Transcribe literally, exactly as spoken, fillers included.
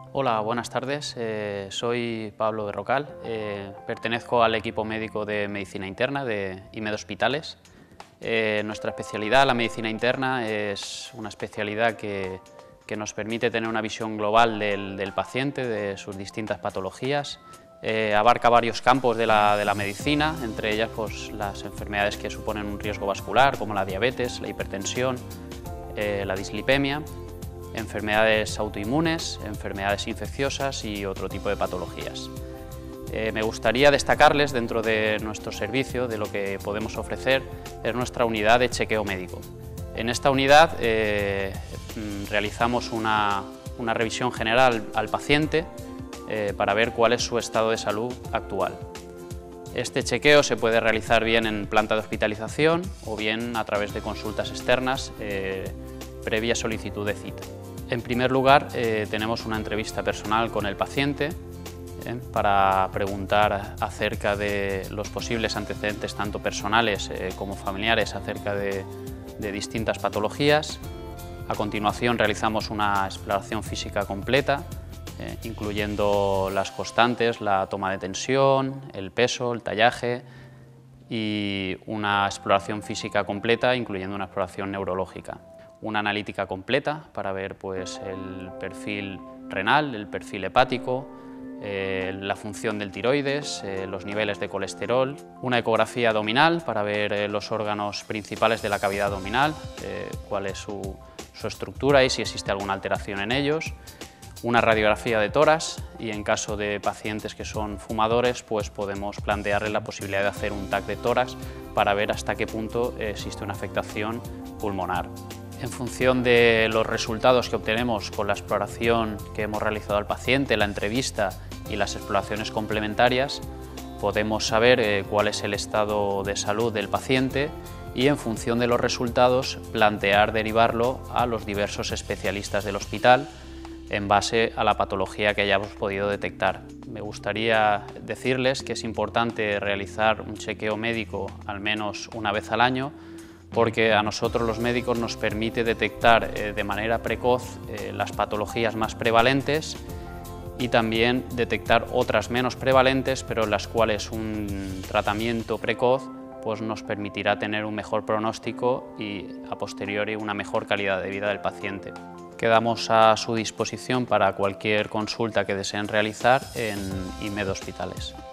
Hola, buenas tardes. Eh, soy Pablo Berrocal, eh, pertenezco al equipo médico de Medicina Interna de IMED Hospitales. Eh, nuestra especialidad, la medicina interna, es una especialidad que, que nos permite tener una visión global del, del paciente, de sus distintas patologías. Eh, abarca varios campos de la, de la medicina, entre ellas pues, las enfermedades que suponen un riesgo vascular, como la diabetes, la hipertensión, eh, la dislipemia, enfermedades autoinmunes, enfermedades infecciosas y otro tipo de patologías. Eh, me gustaría destacarles dentro de nuestro servicio, de lo que podemos ofrecer, es nuestra unidad de chequeo médico. En esta unidad eh, realizamos una, una revisión general al paciente eh, para ver cuál es su estado de salud actual. Este chequeo se puede realizar bien en planta de hospitalización o bien a través de consultas externas eh, previa solicitud de cita. En primer lugar, eh, tenemos una entrevista personal con el paciente eh, para preguntar acerca de los posibles antecedentes, tanto personales eh, como familiares, acerca de, de distintas patologías. A continuación realizamos una exploración física completa, eh, incluyendo las constantes, la toma de tensión, el peso, el tallaje y una exploración física completa, incluyendo una exploración neurológica. Una analítica completa para ver pues, el perfil renal, el perfil hepático, eh, la función del tiroides, eh, los niveles de colesterol, una ecografía abdominal para ver eh, los órganos principales de la cavidad abdominal, eh, cuál es su, su estructura y si existe alguna alteración en ellos, una radiografía de tórax y en caso de pacientes que son fumadores pues podemos plantearles la posibilidad de hacer un TAC de tórax para ver hasta qué punto existe una afectación pulmonar. En función de los resultados que obtenemos con la exploración que hemos realizado al paciente, la entrevista y las exploraciones complementarias, podemos saber eh, cuál es el estado de salud del paciente y en función de los resultados plantear derivarlo a los diversos especialistas del hospital en base a la patología que hayamos podido detectar. Me gustaría decirles que es importante realizar un chequeo médico al menos una vez al año, porque a nosotros los médicos nos permite detectar eh, de manera precoz eh, las patologías más prevalentes y también detectar otras menos prevalentes, pero en las cuales un tratamiento precoz pues, nos permitirá tener un mejor pronóstico y a posteriori una mejor calidad de vida del paciente. Quedamos a su disposición para cualquier consulta que deseen realizar en IMED Hospitales.